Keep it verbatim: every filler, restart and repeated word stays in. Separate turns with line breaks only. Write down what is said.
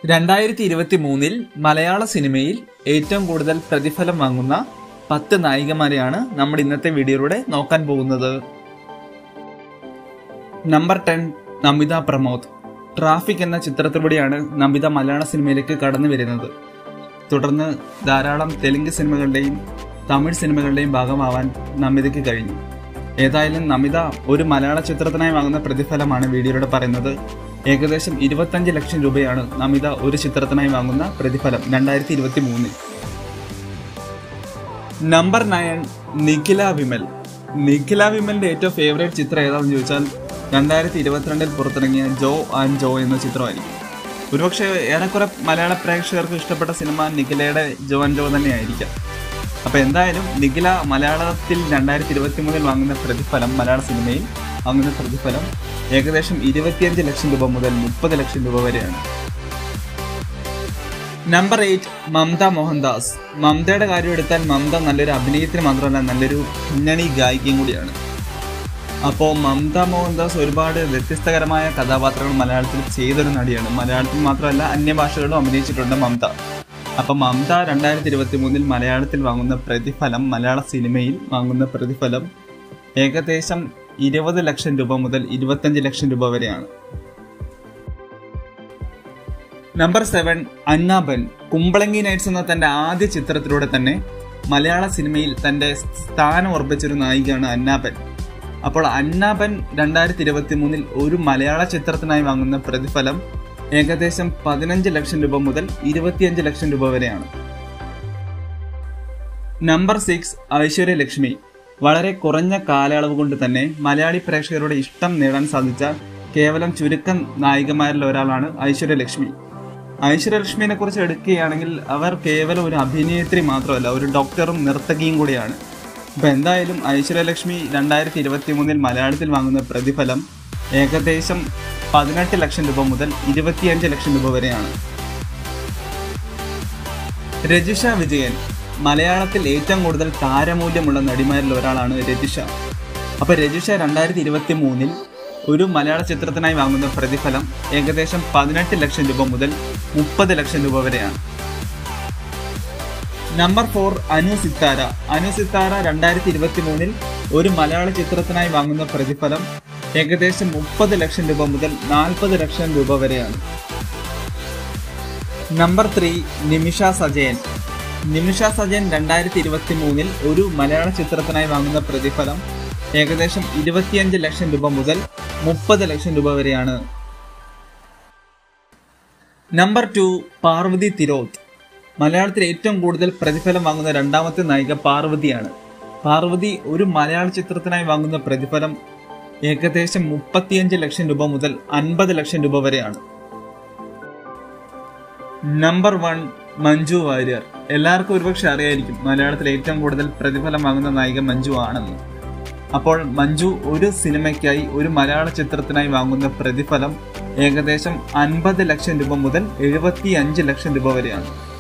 രണ്ടായിരത്തി ഇരുപത്തി മൂന്നിൽ മലയാള സിനിമയിൽ ഏറ്റവും കൂടുതൽ പ്രതിഫലം വാങ്ങുന്ന പത്ത് നായികമാരെയാണ് നമ്മൾ ഇന്നത്തെ വീഡിയോയിലൂടെ നോക്കാൻ പോകുന്നത്. Number ten, Namitha Pramod. Traffic എന്ന ചിത്രത്തിലൂടെയാണ് നമിത മലയാള സിനിമയിലേക്ക് കടന്നു വരുന്നത്. തുടർന്ന് ധാരാളം തെലുങ്ക് സിനിമകളുടെയും തമിഴ് സിനിമകളുടെയും ഭാഗമാവാൻ നമിതയ്ക്ക് കഴിഞ്ഞു. ഏതായാലും നമിത ഒരു മലയാള ചിത്രത്തിനായി വാങ്ങുന്ന പ്രതിഫലമാണ് വീഡിയോയിലൂടെ പറയുന്നത്. ഏകദേശം ഇരുപത്തഞ്ച് ലക്ഷം രൂപയാണ് നമിത ഒരു ചിത്രത്തിനായി വാങ്ങുന്ന പ്രതിഫലം രണ്ടായിരത്തി ഇരുപത്തി മൂന്നിൽ. Number nine, Nikhila Vimal. നിഖില വിമലിന്റെ ഏറ്റവും ഫേവറേറ്റ് ചിത്രം ഏതാണെന്ന് ചോദിച്ചാൽ രണ്ടായിരത്തി ഇരുപത്തിരണ്ടിൽ പുറത്തിറങ്ങിയ ജോ ആൻഡ് ജോ എന്ന ചിത്രമായിരിക്കും. ഒരുപക്ഷെ ഏറെക്കുറെ മലയാള പ്രേക്ഷകർക്ക് ഇഷ്ടപ്പെട്ട സിനിമ നിഖിലയുടെ ജോ ആൻഡ് ജോ തന്നെയായിരിക്കാം. അപ്പോൾ എന്തായാലും നിഖില മലയാളത്തിൽ രണ്ടായിരത്തി ഇരുപത്തി മൂന്നിൽ വാങ്ങുന്ന പ്രതിഫലം, മലയാള സിനിമയിൽ വാങ്ങുന്ന പ്രതിഫലം ഏകദേശം ഇരുപത്തിയഞ്ച് ലക്ഷം രൂപ മുതൽ മുപ്പത് ലക്ഷം രൂപ വരെയാണ്. Number eight, Mamta Mohandas. മമതയുടെ കാര്യം എടുത്താൽ മമത നല്ലൊരു അഭിനയത്തിന് മാത്രമല്ല നല്ലൊരു പിന്നണി ഗായികയും കൂടിയാണ്. അപ്പോൾ മമത മോഹൻദാസ് ഒരുപാട് വ്യത്യസ്തകരമായ കഥാപാത്രങ്ങൾ മലയാളത്തിൽ ചെയ്തൊരു നടിയാണ്. മലയാളത്തിൽ മാത്രമല്ല അന്യഭാഷകളിലും അഭിനയിച്ചിട്ടുണ്ട് മമത. അപ്പം മമത രണ്ടായിരത്തി ഇരുപത്തി മൂന്നിൽ മലയാളത്തിൽ വാങ്ങുന്ന പ്രതിഫലം, മലയാള സിനിമയിൽ വാങ്ങുന്ന പ്രതിഫലം ഏകദേശം ഇരുപത് ലക്ഷം രൂപ മുതൽ ഇരുപത്തഞ്ച് ലക്ഷം രൂപ വരെയാണ്. Number seven, അന്നാബൻ. കുമ്പളങ്ങി നൈറ്റ്സ് എന്ന തന്റെ ആദ്യ ചിത്രത്തിലൂടെ തന്നെ മലയാള സിനിമയിൽ തന്റെ സ്ഥാനം ഉറപ്പിച്ചൊരു നായികയാണ് അന്നാബൻ. അപ്പോൾ അന്നാബൻ രണ്ടായിരത്തി ഇരുപത്തി മൂന്നിൽ ഒരു മലയാള ചിത്രത്തിനായി വാങ്ങുന്ന പ്രതിഫലം ഏകദേശം പതിനഞ്ച് ലക്ഷം രൂപ മുതൽ ഇരുപത്തിയഞ്ച് ലക്ഷം രൂപ വരെയാണ്. Number six, Aishwarya Lekshmi. വളരെ കുറഞ്ഞ കാലയളവ് കൊണ്ട് തന്നെ മലയാളി പ്രേക്ഷകരുടെ ഇഷ്ടം നേടാൻ സാധിച്ച കേവലം ചുരുക്കം നായികമാരിൽ ഒരാളാണ് ഐശ്വര്യ ലക്ഷ്മി. ഐശ്വര്യ ലക്ഷ്മിയെ കുറിച്ച് എടുക്കുകയാണെങ്കിൽ അവർ കേവലം ഒരു അഭിനേത്രി മാത്രമല്ല, ഒരു ഡോക്ടറും നർത്തകിയും കൂടിയാണ്. അപ്പം എന്തായാലും ഐശ്വര്യ ലക്ഷ്മി രണ്ടായിരത്തി ഇരുപത്തി മൂന്നിൽ മലയാളത്തിൽ വാങ്ങുന്ന പ്രതിഫലം ഏകദേശം പതിനെട്ട് ലക്ഷം രൂപ മുതൽ ഇരുപത്തിയഞ്ച് ലക്ഷം രൂപ വരെയാണ്. രജിഷ വിജയൻ. മലയാളത്തിൽ ഏറ്റവും കൂടുതൽ താരമൂല്യമുള്ള നടിമാരിൽ ഒരാളാണ് രജിഷ. അപ്പോൾ രജിഷ രണ്ടായിരത്തി ഇരുപത്തി മൂന്നിൽ ഒരു മലയാള ചിത്രത്തിനായി വാങ്ങുന്ന പ്രതിഫലം ഏകദേശം പതിനെട്ട് ലക്ഷം രൂപ മുതൽ മുപ്പത് ലക്ഷം രൂപ വരെയാണ്. Number four, Anu Sithara. അനു സിത്താര രണ്ടായിരത്തി ഇരുപത്തി മൂന്നിൽ ഒരു മലയാള ചിത്രത്തിനായി വാങ്ങുന്ന പ്രതിഫലം ഏകദേശം മുപ്പത് ലക്ഷം രൂപ മുതൽ നാൽപ്പത് ലക്ഷം രൂപ വരെയാണ്. Number three, Nimisha Sajayan. നിമിഷ സജയൻ രണ്ടായിരത്തി ഇരുപത്തി മൂന്നിൽ ഒരു മലയാള ചിത്രത്തിനായി വാങ്ങുന്ന പ്രതിഫലം ഏകദേശം ഇരുപത്തിയഞ്ച് ലക്ഷം രൂപ മുതൽ മുപ്പത് ലക്ഷം രൂപ വരെയാണ്. Number two, Parvathy Thiruvothu. മലയാളത്തിൽ ഏറ്റവും കൂടുതൽ പ്രതിഫലം വാങ്ങുന്ന രണ്ടാമത്തെ നായിക പാർവതിയാണ്. പാർവതി ഒരു മലയാള ചിത്രത്തിനായി വാങ്ങുന്ന പ്രതിഫലം ഏകദേശം മുപ്പത്തിയഞ്ച് ലക്ഷം രൂപ മുതൽ അൻപത് ലക്ഷം രൂപ വരെയാണ്. Number one, Manju Warrier. എല്ലാവർക്കും ഒരുപക്ഷെ അറിയായിരിക്കും മലയാളത്തിൽ ഏറ്റവും കൂടുതൽ പ്രതിഫലം വാങ്ങുന്ന നായിക മഞ്ജു ആണെന്ന്. അപ്പോൾ മഞ്ജു ഒരു സിനിമയ്ക്കായി, ഒരു മലയാള ചിത്രത്തിനായി വാങ്ങുന്ന പ്രതിഫലം ഏകദേശം അൻപത് ലക്ഷം രൂപ മുതൽ എഴുപത്തി അഞ്ച് ലക്ഷം രൂപ വരെയാണ്.